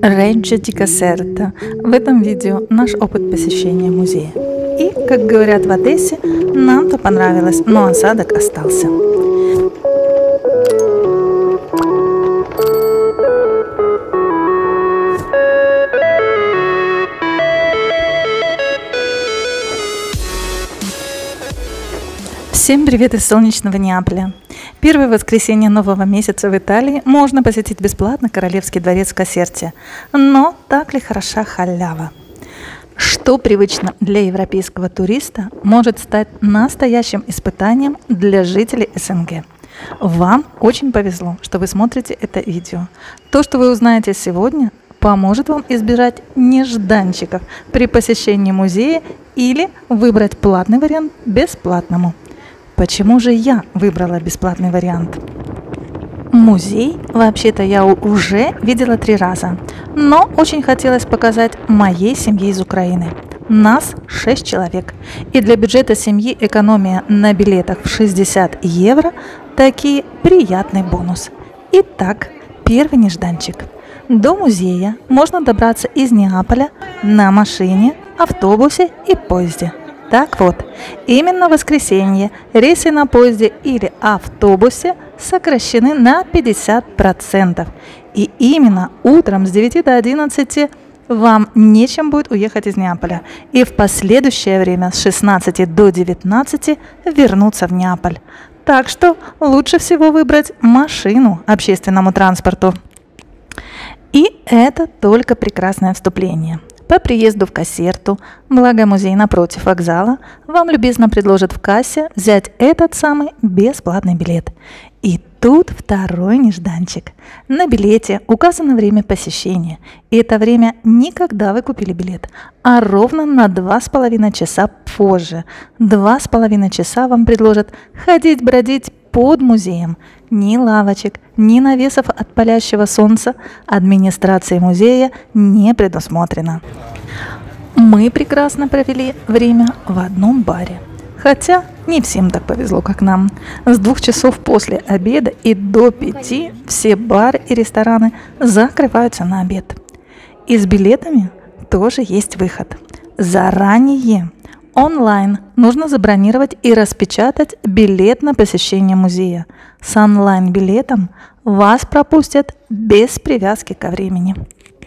Реджо ди Кассерта. В этом видео наш опыт посещения музея. И, как говорят в Одессе, нам-то понравилось, но осадок остался. Всем привет из солнечного Неаполя. Первое воскресенье нового месяца в Италии можно посетить бесплатно Королевский дворец в Кассерте. Но так ли хороша халява? Что привычно для европейского туриста, может стать настоящим испытанием для жителей СНГ. Вам очень повезло, что вы смотрите это видео. То, что вы узнаете сегодня, поможет вам избежать нежданчиков при посещении музея или выбрать платный вариант бесплатному. Почему же я выбрала бесплатный вариант? Музей вообще-то я уже видела 3 раза, но очень хотелось показать моей семье из Украины. Нас 6 человек, и для бюджета семьи экономия на билетах в 60 евро – таки приятный бонус. Итак, первый нежданчик. До музея можно добраться из Неаполя на машине, автобусе и поезде. Так вот, именно в воскресенье рейсы на поезде или автобусе сокращены на 50%. И именно утром с 9 до 11 вам нечем будет уехать из Неаполя. И в последующее время с 16 до 19 вернуться в Неаполь. Так что лучше всего выбрать машину общественному транспорту. И это только прекрасное вступление. По приезду в Кассерту, благо музей напротив вокзала, вам любезно предложат в кассе взять этот самый бесплатный билет. И тут второй нежданчик. На билете указано время посещения. И это время не когда вы купили билет, а ровно на 2,5 часа позже. 2,5 часа вам предложат ходить-бродить под музеем. Ни лавочек, ни навесов от палящего солнца администрации музея не предусмотрено. Мы прекрасно провели время в одном баре. Хотя не всем так повезло, как нам. С 2 часов после обеда и до 5 все бары и рестораны закрываются на обед. И с билетами тоже есть выход. Заранее онлайн нужно забронировать и распечатать билет на посещение музея. С онлайн-билетом вас пропустят без привязки ко времени.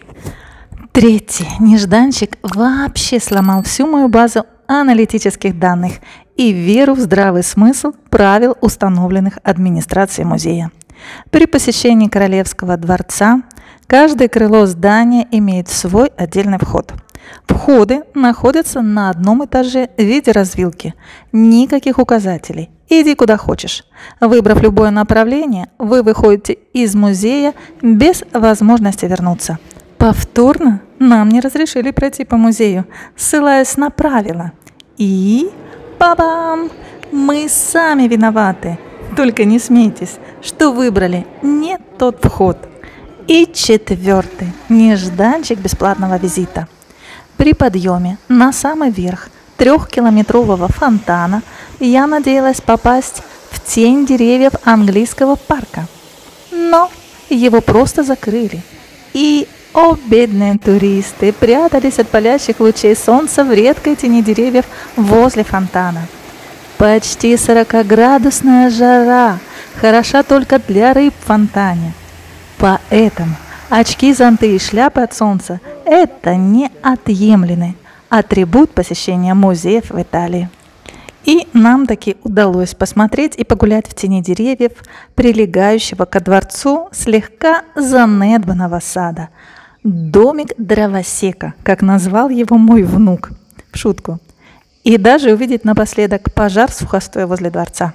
Третий нежданчик вообще сломал всю мою базу аналитических данных и веру в здравый смысл правил, установленных администрацией музея. При посещении Королевского дворца каждое крыло здания имеет свой отдельный вход. Входы находятся на одном этаже в виде развилки. Никаких указателей. Иди куда хочешь. Выбрав любое направление, вы выходите из музея без возможности вернуться. Повторно нам не разрешили пройти по музею, ссылаясь на правила. И ба-бам! Мы сами виноваты. Только не смейтесь, что выбрали не тот вход. И четвертый нежданчик бесплатного визита. При подъеме на самый верх 3-километрового фонтана я надеялась попасть в тень деревьев английского парка. Но его просто закрыли. И, о бедные туристы, прятались от палящих лучей солнца в редкой тени деревьев возле фонтана. Почти 40-градусная жара хороша только для рыб в фонтане. Поэтому очки, зонты и шляпы от солнца – это неотъемлемый атрибут посещения музеев в Италии. И нам таки удалось посмотреть и погулять в тени деревьев, прилегающего ко дворцу слегка занедбанного сада. Домик дровосека, как назвал его мой внук, в шутку. И даже увидеть напоследок пожар сухостоя возле дворца.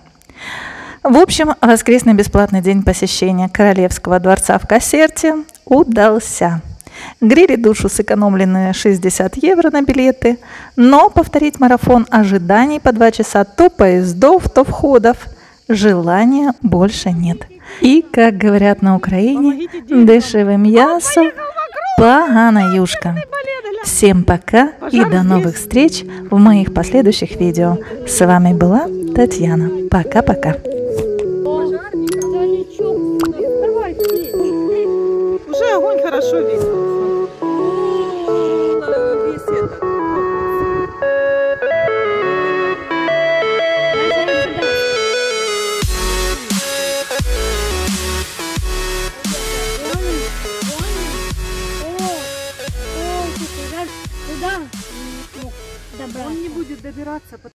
В общем, воскресный бесплатный день посещения Королевского дворца в Кассерте удался. Грели душу сэкономленные 60 евро на билеты, но повторить марафон ожиданий по 2 часа то поездов, то входов желания больше нет. И, как говорят на Украине, дешевое мясо, погана юшка. Всем пока и до новых встреч в моих последующих видео. С вами была Татьяна. Пока-пока. Уже огонь хорошо видно. это. Куда? Он не будет добираться.